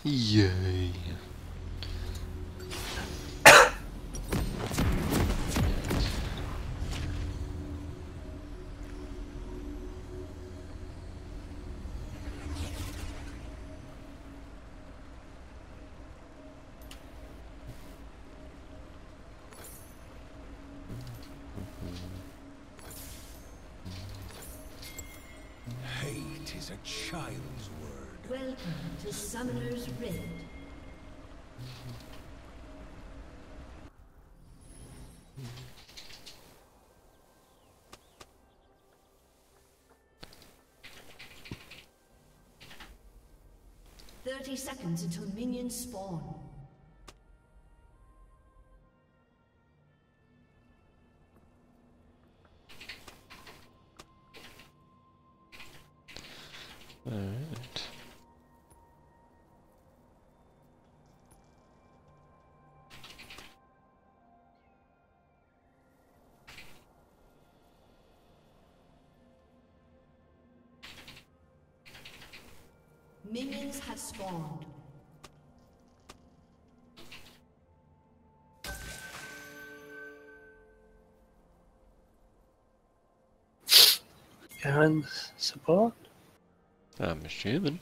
Yay. Hate is a child's word. Welcome to Summoner's Rift. "30 seconds until minions spawn." Alright. Minions have spawned. Aaron, support? I'm assuming.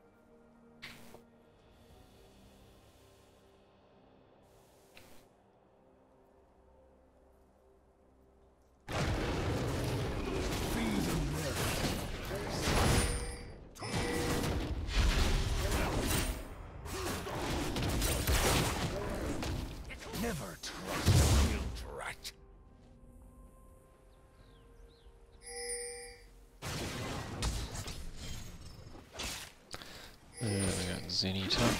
Never trust a real drat. We got Zenita.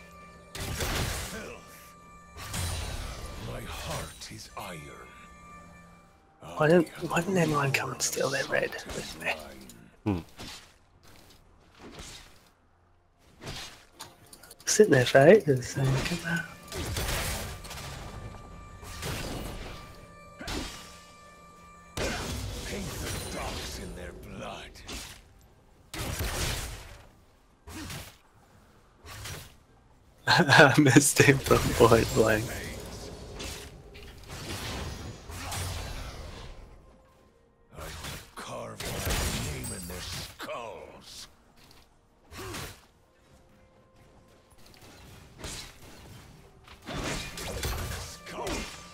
My heart is iron. Why didn't anyone come and steal their red with me? Hmm. Sitting there for ages, so look at that. Paint the dogs in their blood. I missed him from point blank. I will carve my name in their skulls. Skull.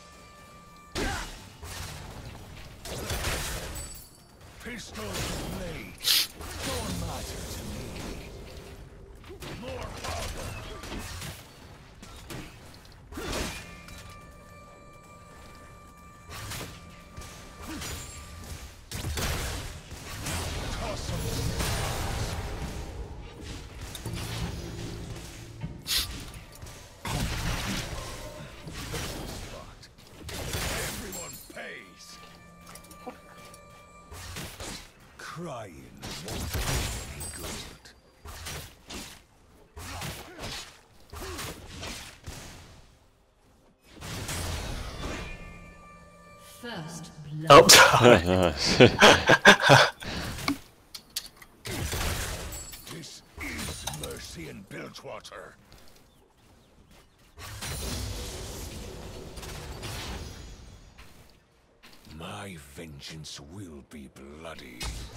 Pistol blade don't matter to me. More power. Toss 'em. Spot. Everyone pays. Crying won't do any good. First Oh, blood. sorry. This is mercy in Bilgewater. My vengeance will be bloody.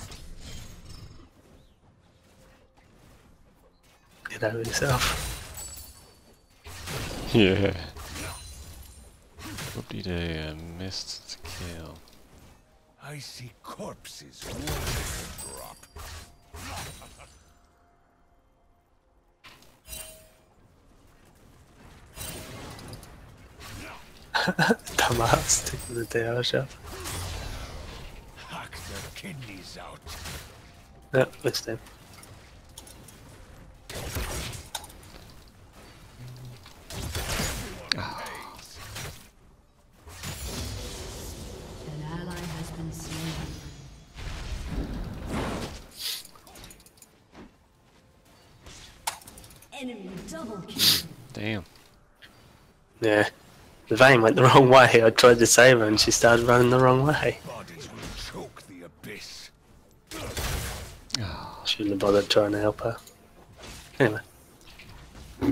Get over yourself. Yeah. Whoop-de-doo, I missed the kill. I see corpses waiting to drop. Dumbass, taking the DL shot. Hack their kidneys out. Yep, missed him. Pays. An ally has been slain. Enemy double kill. Damn. Yeah. The vein went the wrong way. I tried to save her and she started running the wrong way. Bodies will choke the abyss. Oh, Shouldn't have bothered trying to help her. Anyway.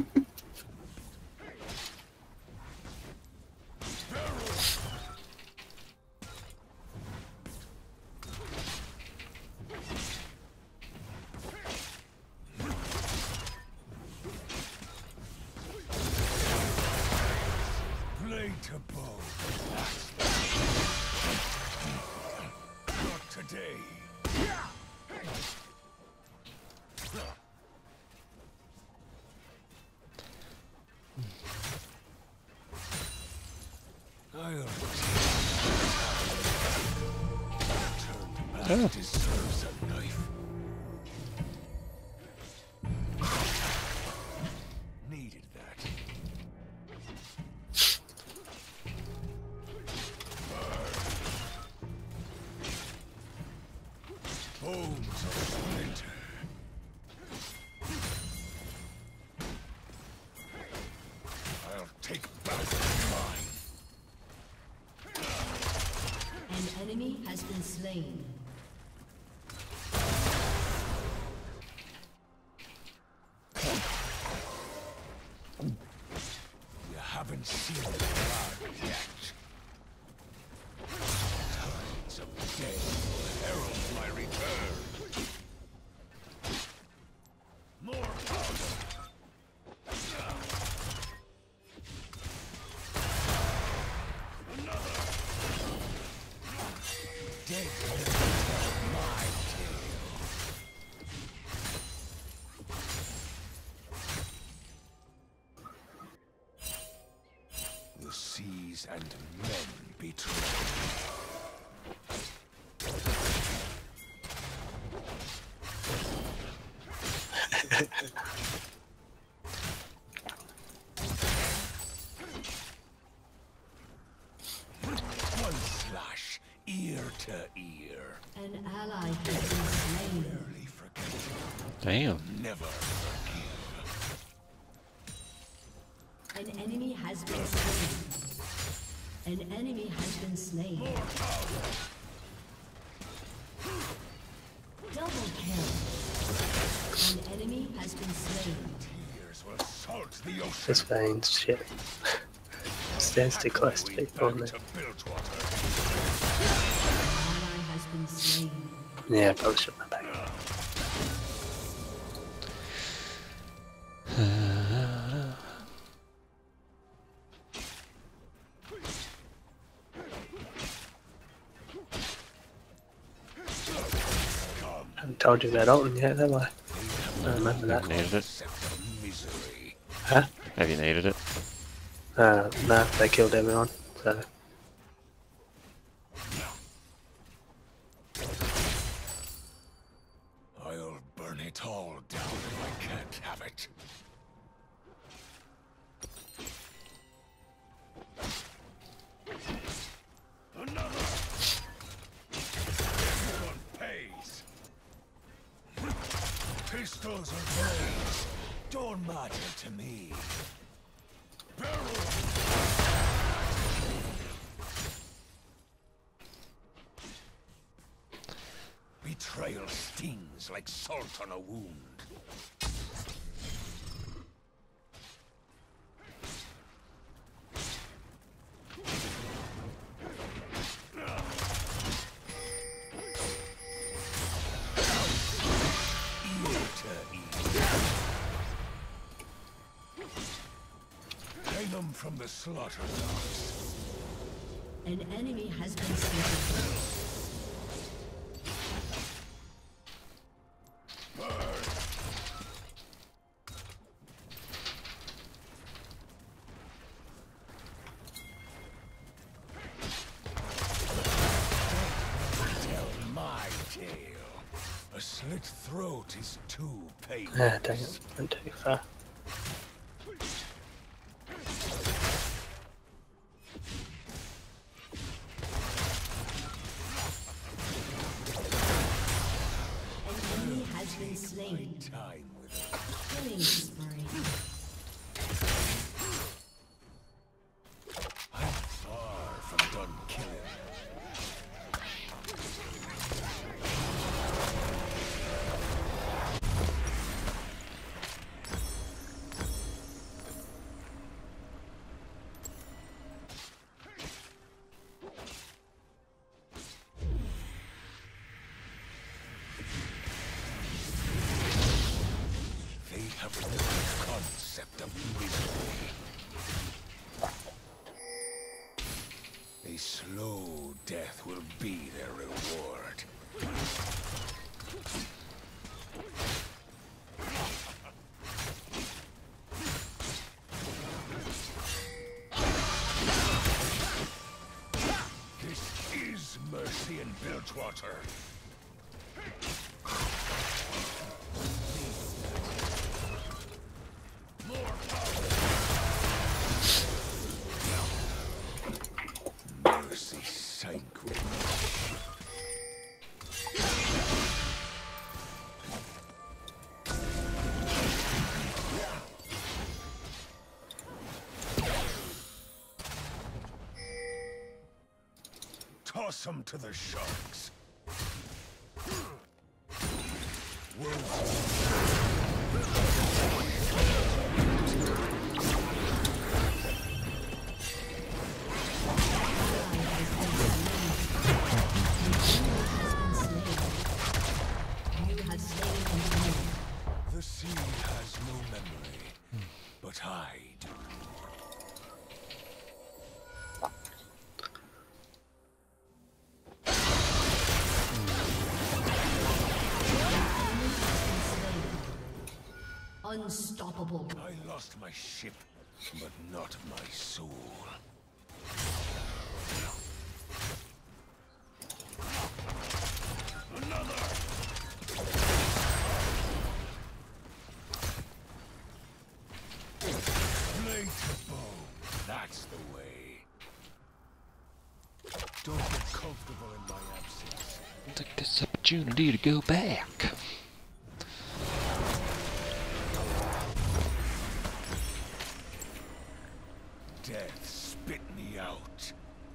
to bow. Not today. I'll turn back deserves a knife. Needed that. Bones of splinter. I'll take back mine. An enemy has been slain. You haven't seen the blood yet. Tides of death will herald my return. More powder. Another. Dead men tell my tale. The seas and men betray. One slash, ear to ear. An ally has been slain. Rarely forget, Damn. never forgive. An enemy has been slain. An enemy has been slain. Double kill. An enemy has been slain. Tears will salt the ocean. This Vane's shit. Stands too close to people, Back isn't to it? Bilgewater. Ally has been slain. Yeah, probably should have back. I haven't told you about Alton yet, have I? I remember that. Needed it? Set of misery. Huh? Have you needed it? No, they killed everyone, so... I'll burn it all down if I can't have it. Another! Everyone pays! Pistols or blades don't matter to me. Betrayal stings like salt on a wound. Ear to ear. Hang them from the slaughterhouse. An enemy has been slain. Tell my tale. A slit throat is too painful. Yeah, dang it, went too far. An enemy has been slain. Time with Killing spree. I'm far from done killing. A slow death will be their reward. This is mercy in Bilgewater. Mercy sanguine. Toss them to the sharks. The sea has no memory, but I do. Unstoppable. I lost my ship, but not my soul. Blade to bone, that's the way. Don't get comfortable in my absence. Take this opportunity to go back. Death spit me out.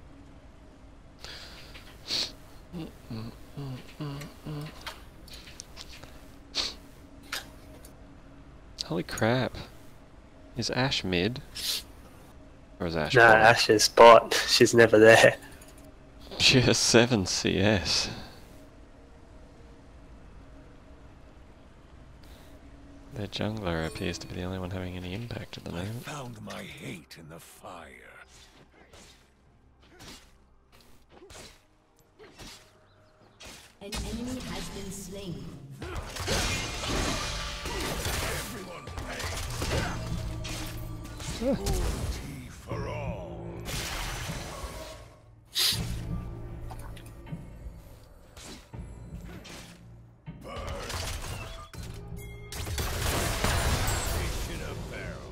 Holy crap. Is Ash mid? Or is Ash No, bot? Ash is bot. She's never there. She has 7 CS. Their jungler appears to be the only one having any impact at the I moment. found my hate in the fire. An enemy has been slain. Everyone pays. Cruelty for all. Bird. Fish in a barrel.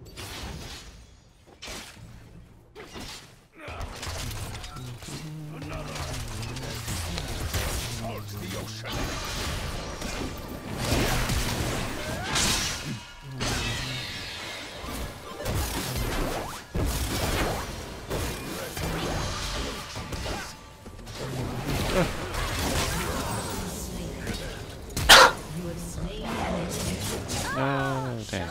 Another. Salt the ocean. You have slain an enemy. Oh, damn.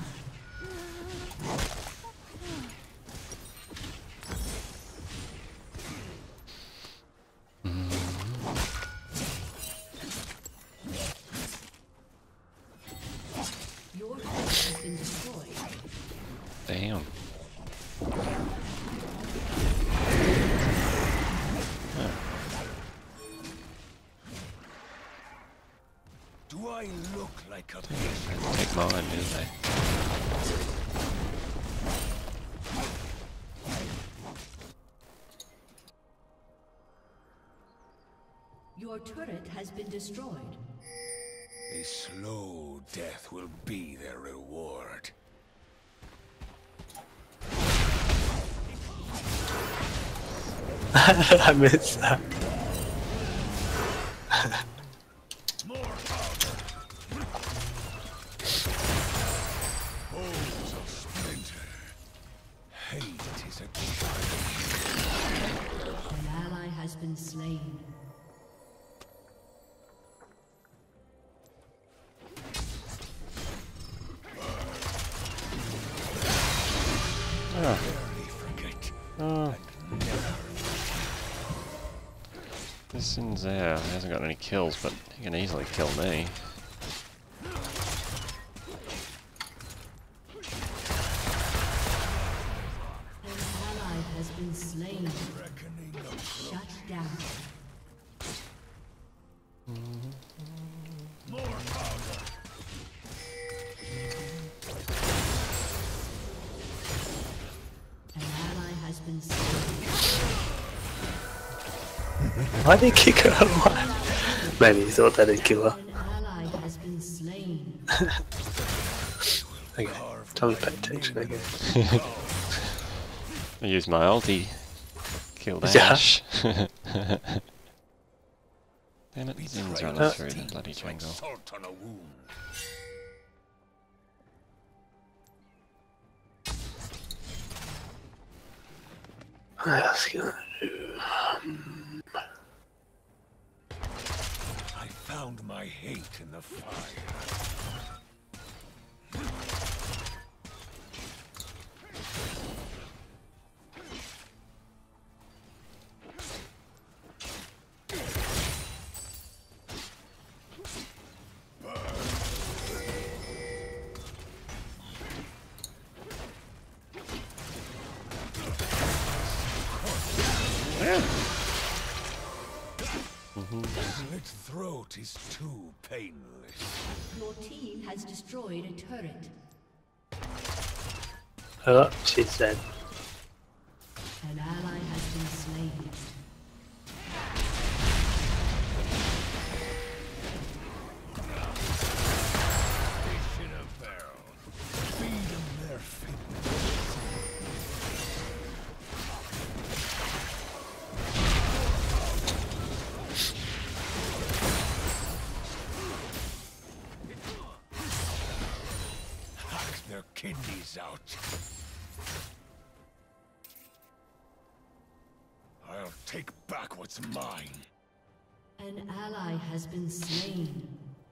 Your turret has been destroyed. Damn. Do I look like a patient? Take mine, didn't they? Your turret has been destroyed. A slow death will be their reward. I missed that. More powder. Bones of splinter. Hate is a child. An ally has been slain. Oh. Rarely forget. Oh. And never. This Sinzao hasn't got any kills, but he can easily kill me. An ally has been slain. Reckoning of Shut down. more powder. An ally has been slain. Why did he kick her away? Maybe he thought that'd kill her. An ally has been slain. Okay, time to pay attention again. I used my ulti. Killed Yeah. Ash. Damn it, Zin's running through the bloody jungle. Salt on a wound. What else can I do? I found my hate in the fire. Slit throat is too painless. Your team has destroyed a turret. Oh, she's dead. An ally has been slain. Fish in a barrel. Feed them their fitness. Hack their kidneys out. I'll take back what's mine. An ally has been slain.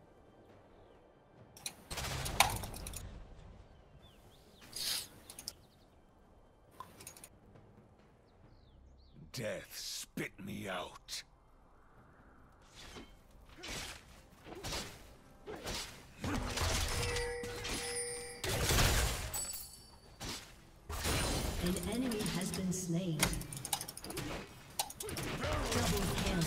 Death spit me out. An enemy has been slain. Double kill.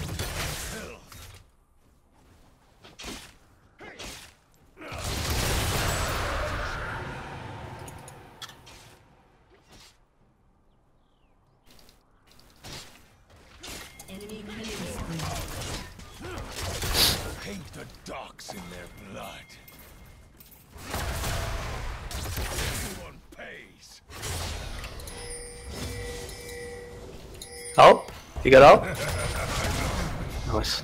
Enemy killing spree. Paint the docks in their blood. Everyone pays. Oh, you got out? Nice.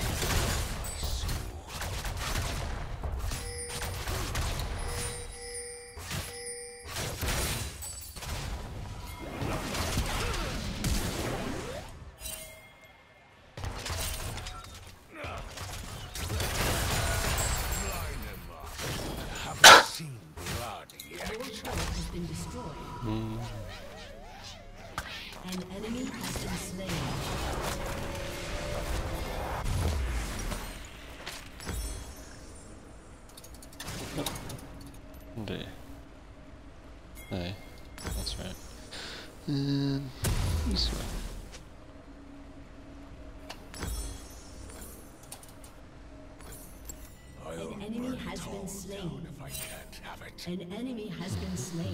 Line them up. Haven't seen blood yet. Your turret has been destroyed. An enemy has been slain. Indeed. No, that's right. This way. I'll An enemy burn has it been all slain. down if I can't have it. An enemy has been slain.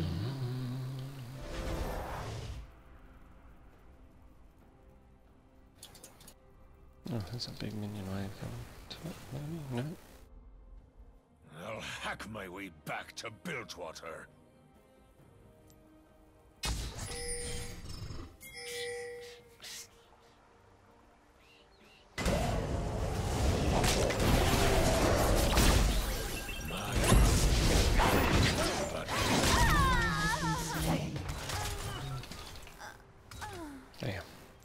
Oh, there's a big minion wave coming. Maybe? No. I'll hack my way back to Bilgewater. Damn.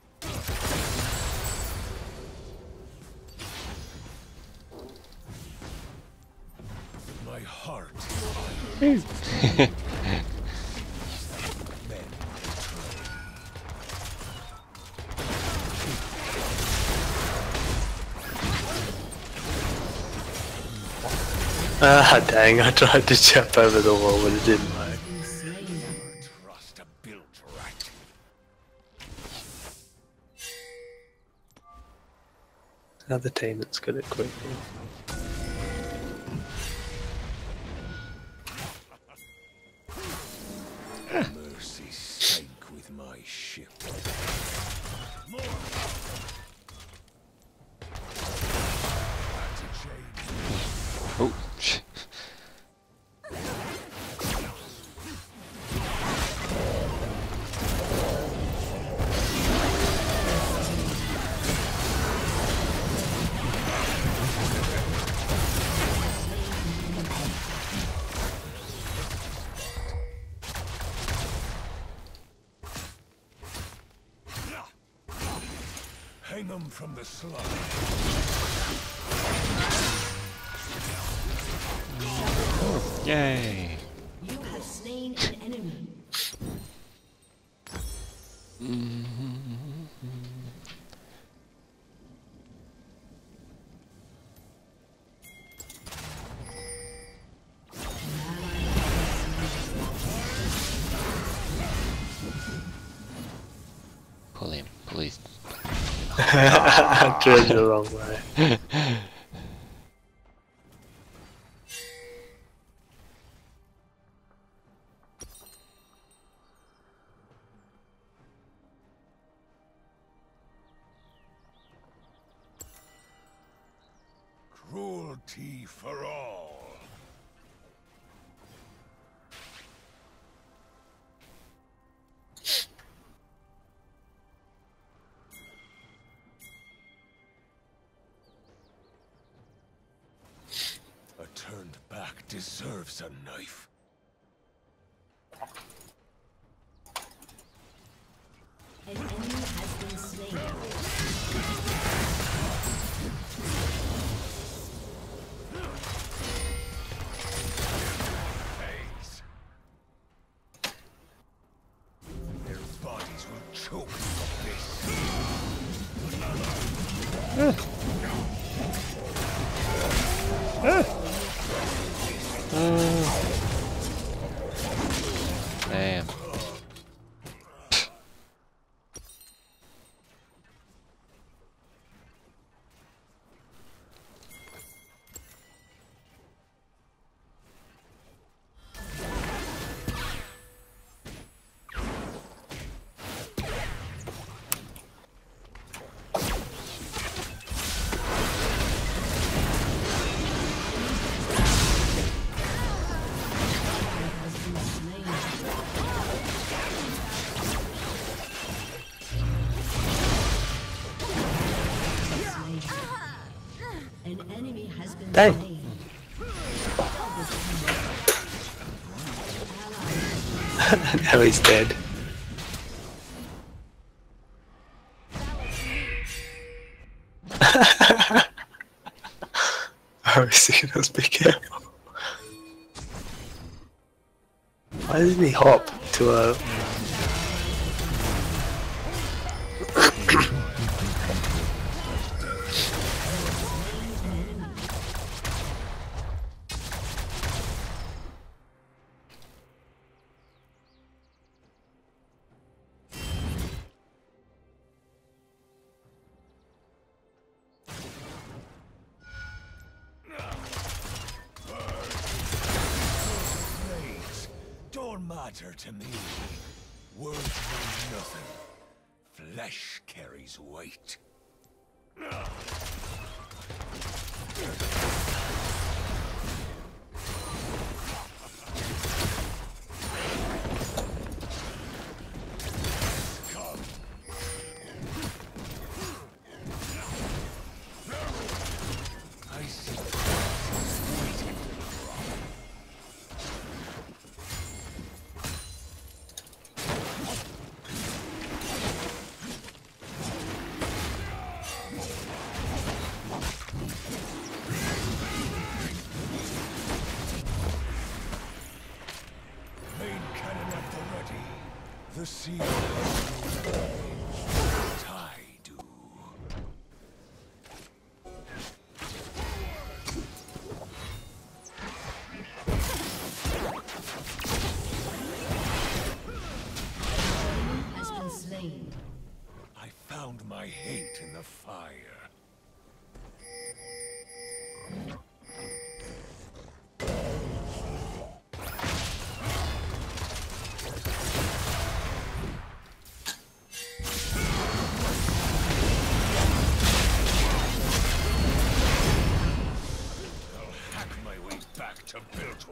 My heart. Ah, dang, I tried to jump over the wall, but it didn't work. Been slain. Never trust a built rat. Another team that's good at quick. Mercy sank with my ship. Oh, shit. Hang 'em from the slide. Yay! You have slain an enemy. Pull him, please. I drew it the wrong way. Cruelty for all. A turned back deserves a knife. An enemy has been slain. Face. Their bodies will choke from this. Damn. An enemy has been Dang. slain. Now he's dead. Oh, signals, be careful. Why didn't he hop to a... Blades don't matter to me. Words mean nothing. Flesh carries weight. Come. I see waiting to drop. Main cannon at the ready. The sea has no rage, but I do. Has been slain. I found my hate in the fire.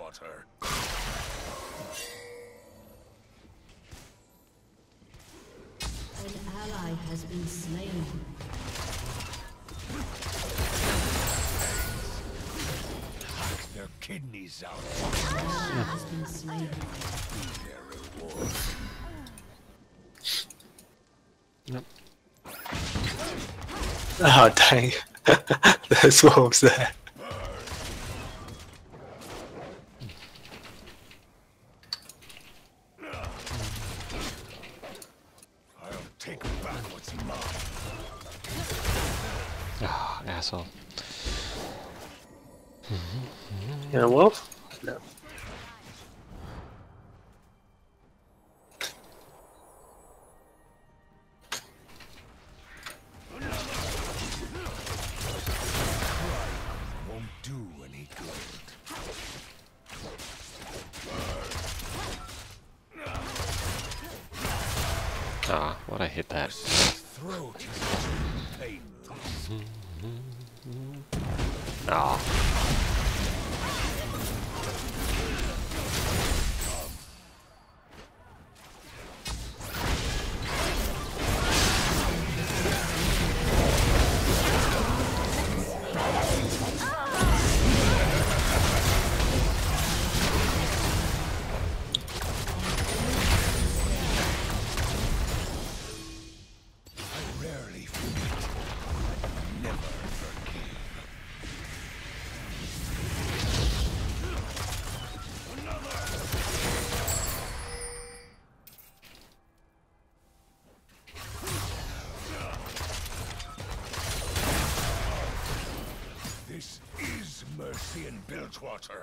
Bilgewater. An ally has been slain. Hack their kidneys out. An ally has been slain. Be their reward. Yep. Oh dang. There's wolves there. I'll take back what's mine. Ah, asshole. You know, wolf? No. Won't do any good. Ah, why'd I hit that? Throat is painless. Ah. I rarely forget. Never forgive. This is mercy in Bilgewater.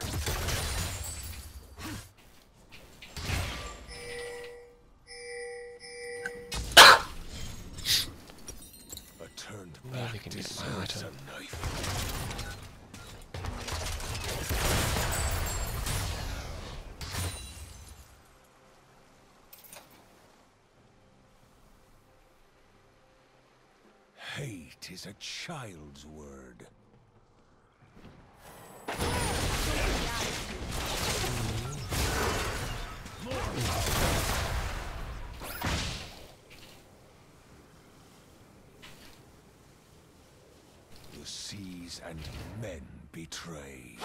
A turned Maybe I back can get my deserves item. a knife. Hate is a child's word. The seas and men betray.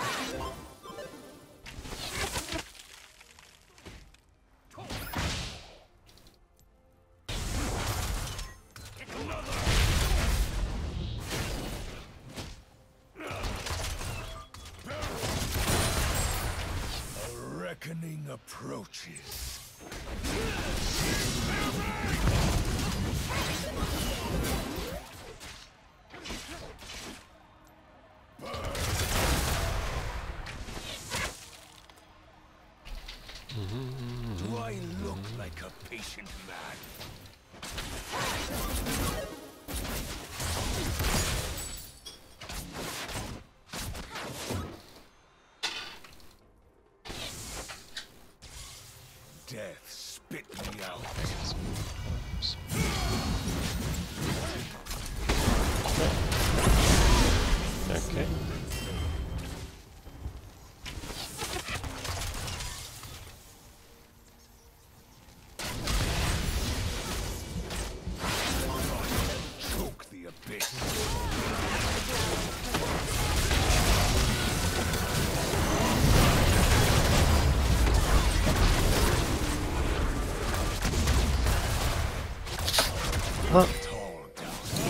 A reckoning approaches. Do I look like a patient man? Death spit me out. Okay. Choke the abyss. Oh, Tall down.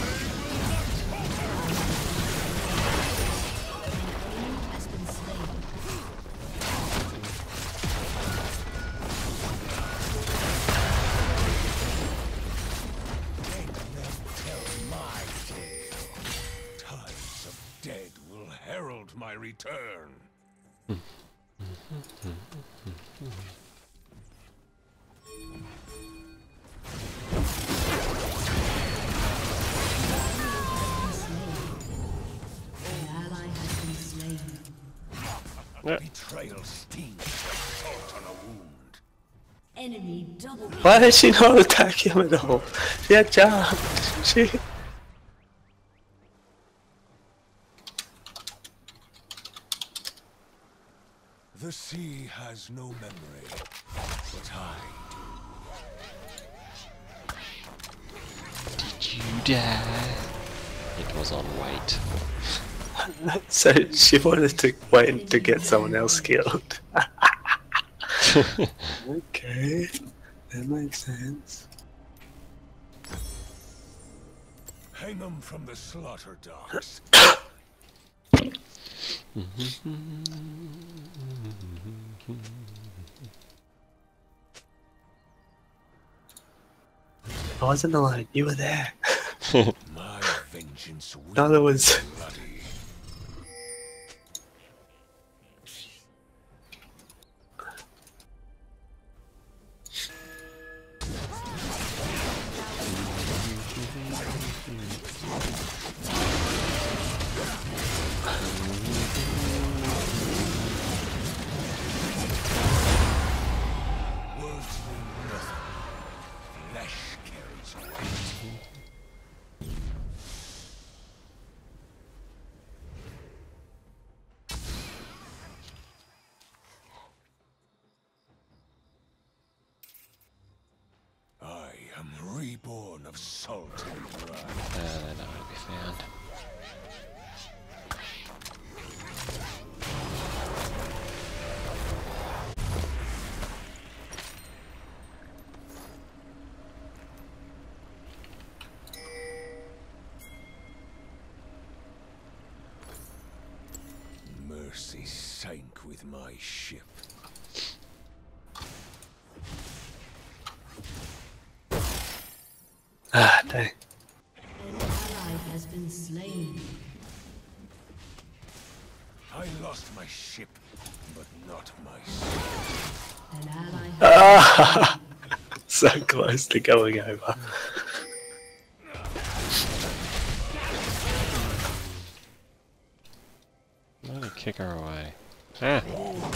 Has been slain. Let them tell my tale. Tides of dead will herald my return. An ally has been slain. Yeah. Betrayal stings like salt on a wound. Enemy double kill. why did she not attack him at all? She had jumped. She... The sea has no memory, but I do. Did you die? It was on weight. So she wanted to wait to get someone else killed. Okay, that makes sense. Hang them from the slaughter docks. I wasn't alone, you were there. My vengeance will No, there was. be bloody. Words mean nothing. Flesh carries weight. I am reborn of salt and brine. They're not gonna be found. Mercy sank with my ship. Ah, dang. An ally has been slain. I lost my ship, but not my soul. An ally has Ah, so close to going over. I'm gonna kick her away. Ah!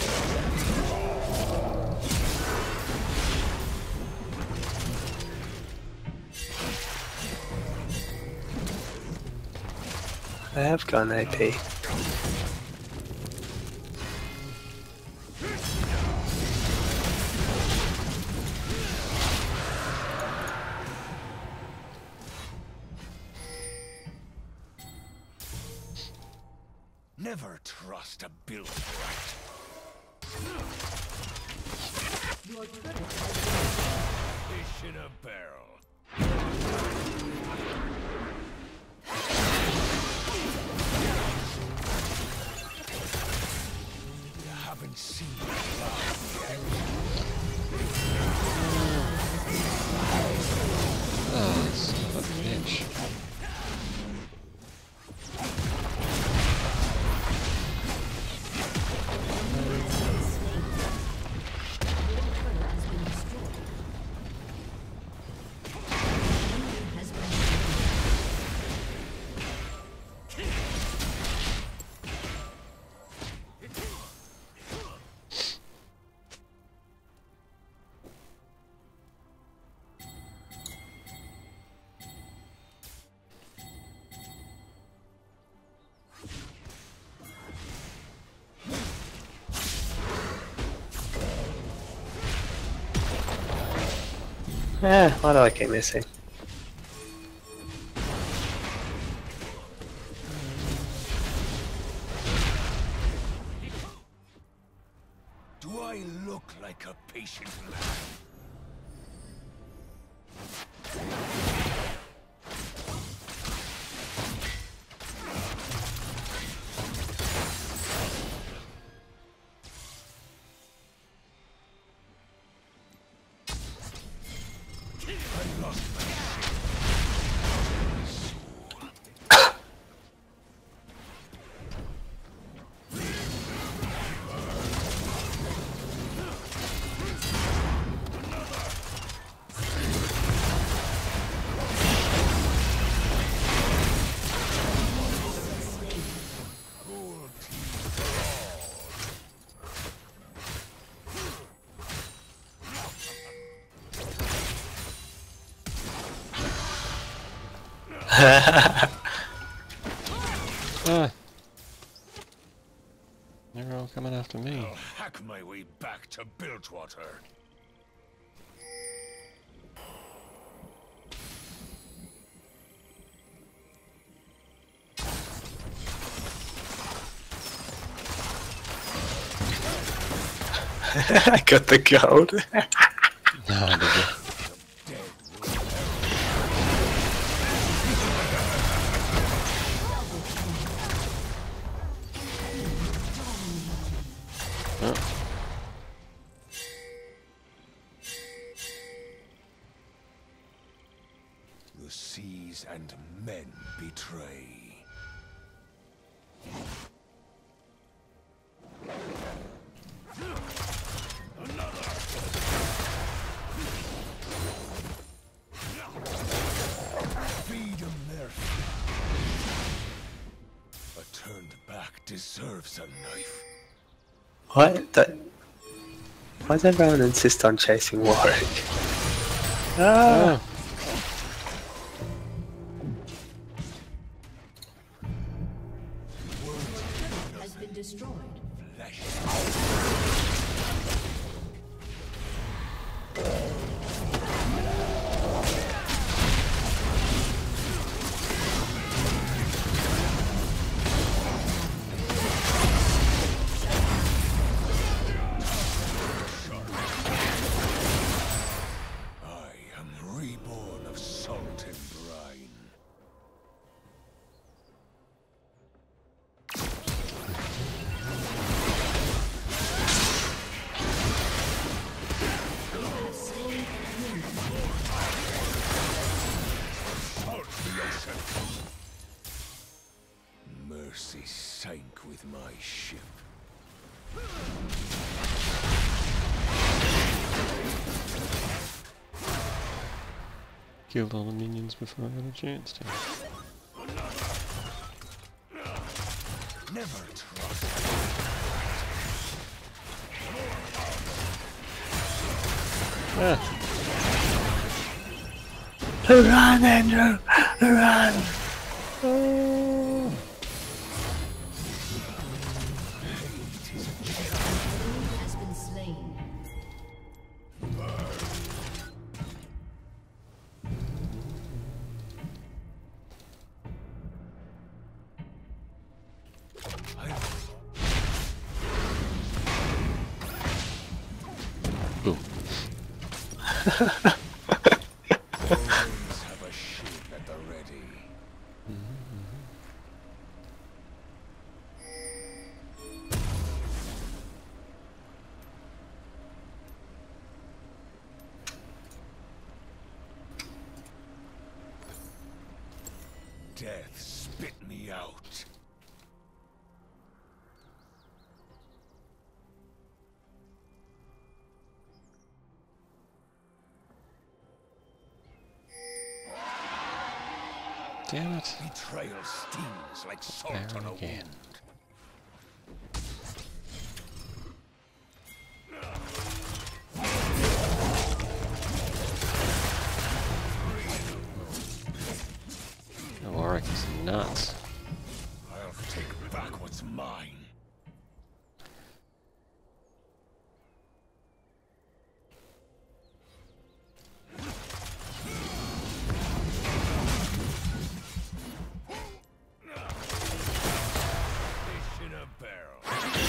I have got an AP. Never trust a built rat. your turret Fish in a barrel. You haven't seen the last yet. Oh, son of a bitch. Why do I keep missing? Do I look like a patient man? I lost my ship. My soul. Gold teeth for all. Ah! They're all coming after me. I'll hack make my way back to Bilgewater. I got the gold. No, did you? Oh. The seas and men betray. Feed 'em their a turned back deserves a knife. What? Why does everyone insist on chasing Warwick? Ah! Has been destroyed. I am reborn of salt and brine. Salt the ocean. Mercy sank with my ship. Killed all the minions before I got a chance to. Never trust. Ah, Run, Andrew! Run! Has been slain. boom. Always have a ship at the ready. Death spit me out. Damn it. Betrayal stings like salt There on a again. wound. The Warwick is nuts. I'll take back what's mine. Fish in a barrel.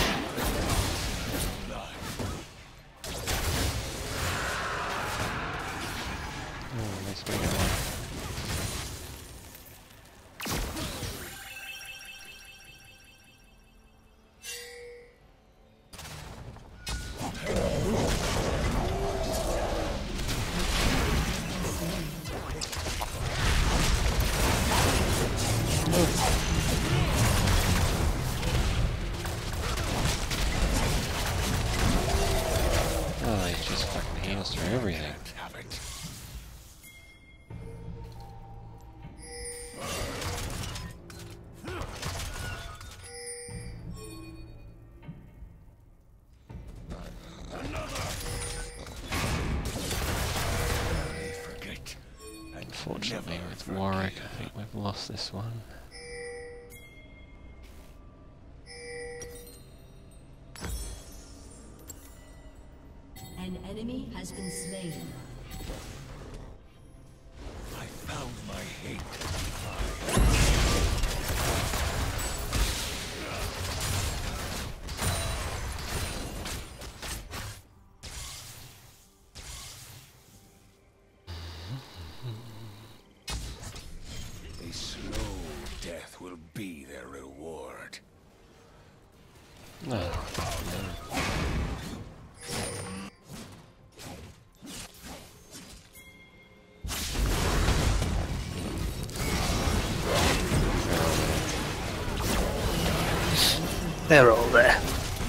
Oh, nice we got one. Oh, he just fucking heals through everything. Have it. I forget. And Unfortunately, never with forgive. Warwick, I think we've lost this one. has been slain. I found my hate. A slow death will be their reward. No. They're all there.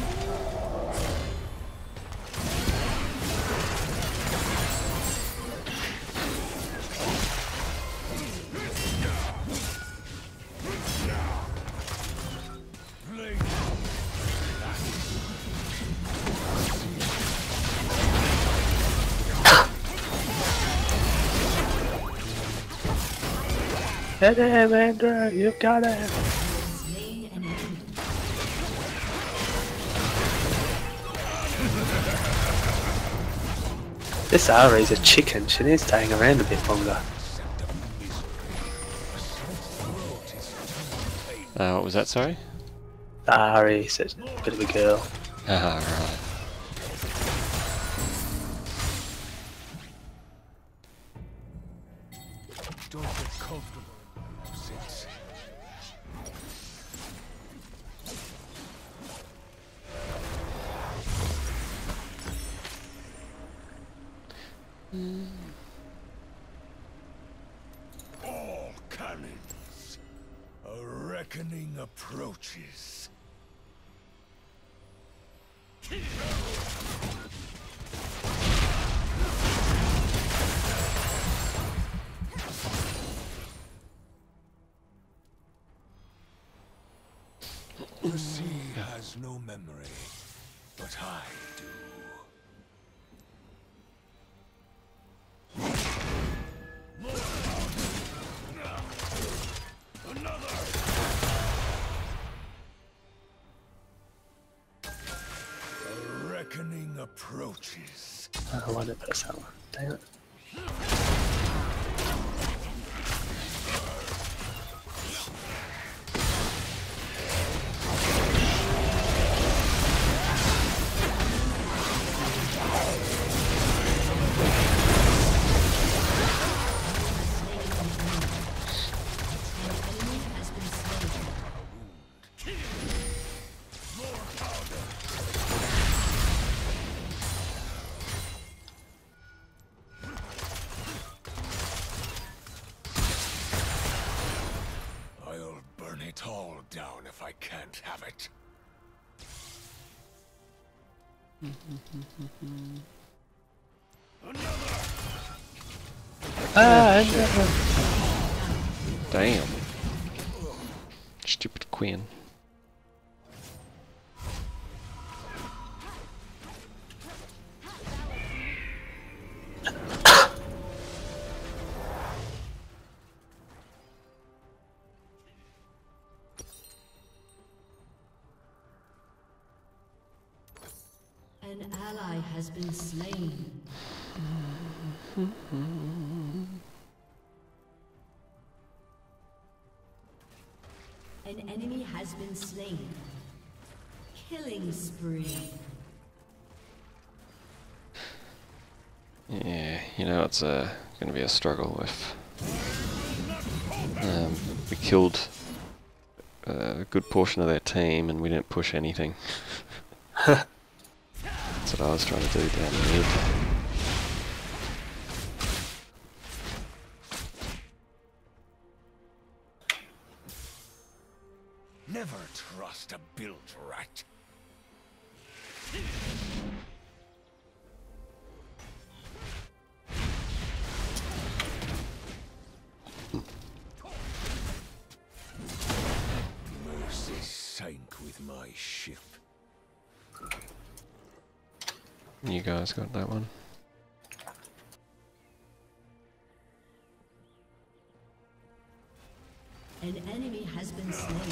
Hit him, Andrew! You got him! Slain an enemy. This Ari's a chicken. She needs to hang around a bit longer. What was that, sorry? Ari's a bit of a girl. Ah, right. Don't get comfortable in my absence. All cannons. A reckoning approaches. The sea has no memory, but I do. A reckoning approaches. I want to press that one. Damn it. I'll burn it all down if I can't have it. Damn. Stupid queen. An ally has been slain. An enemy has been slain. Killing spree. Yeah, you know, it's going to be a struggle with... we killed a good portion of their team and we didn't push anything. That's what I was trying to do down the mid. Never trust a built rat. Mercy sank with my ship. You guys got that one? An enemy has been slain.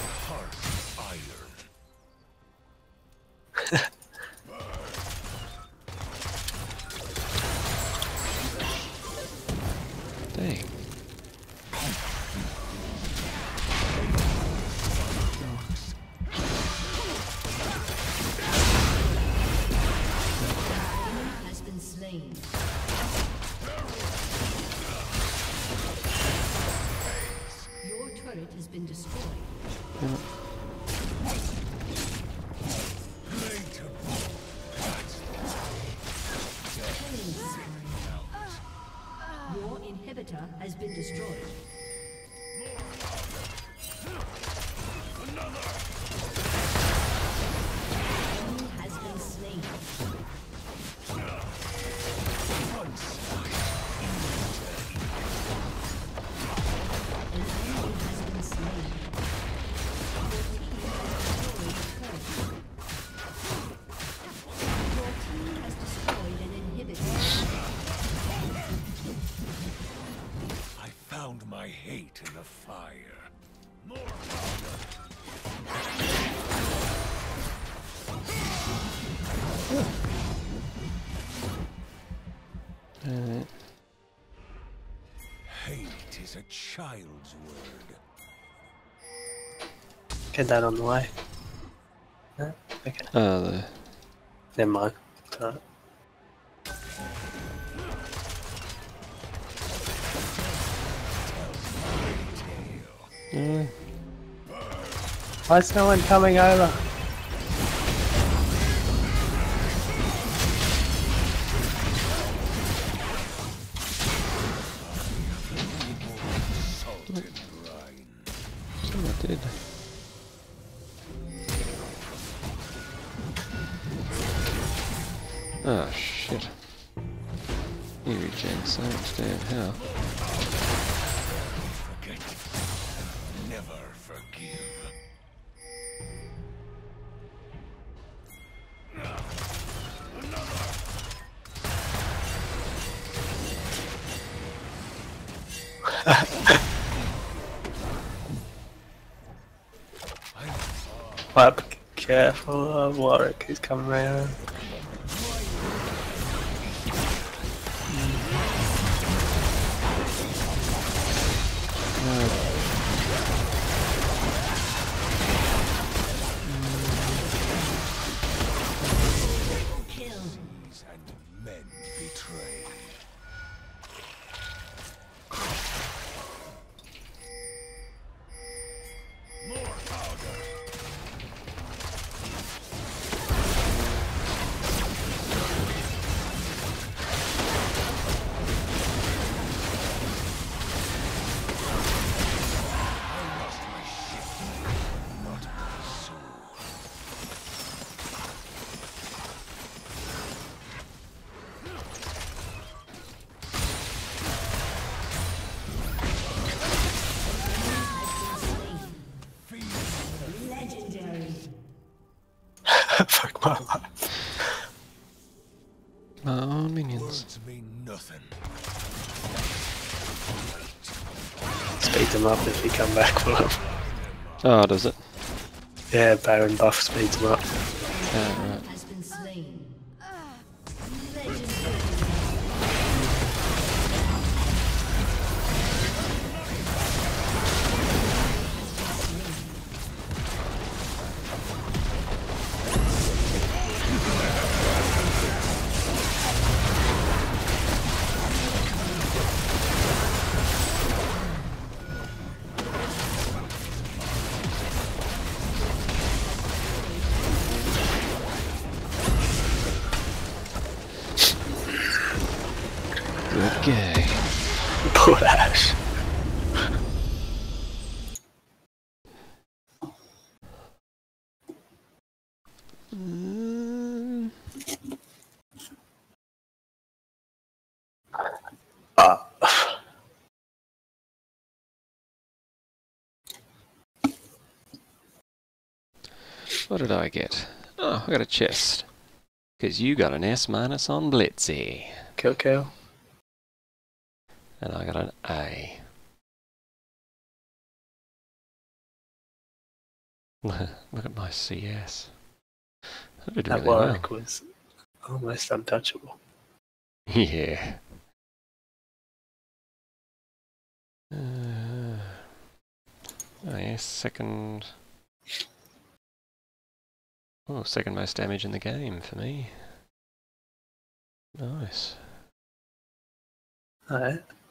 Heart iron. Dang. Has been slain. Your turret has been destroyed. Killing spree. Your inhibitor has been destroyed. Enemy has been slain. An enemy has been slain. Your team has destroyed an inhibitor. I found my hate in the fire. More Alright. hate is a child's word. Get that on the way. No? Okay. The Never mind. Alright. Why is no one coming over? Salted brine. I did. Oh shit. You regen so much damn hell. Forget. Never forgive. But be careful, Warwick is coming around. Kill. And men betray. More powder. I lost my ship, not my soul. Legendary. Fuck my life. My own minions. Words mean nothing. Speed them up if you come back for them. Oh, does it? Yeah, Baron buff speeds them up. Yeah, right. Has been slain. Legendary. Okay. Poor Ash. Ah. What did I get? Oh, I got a chest. Because you got an S- on Blitzy. Kill. And I got an A. Look at my CS. I did That really well. Warwick was almost untouchable. Yeah. Oh yeah, second... Oh, second most damage in the game for me. Nice. Alright.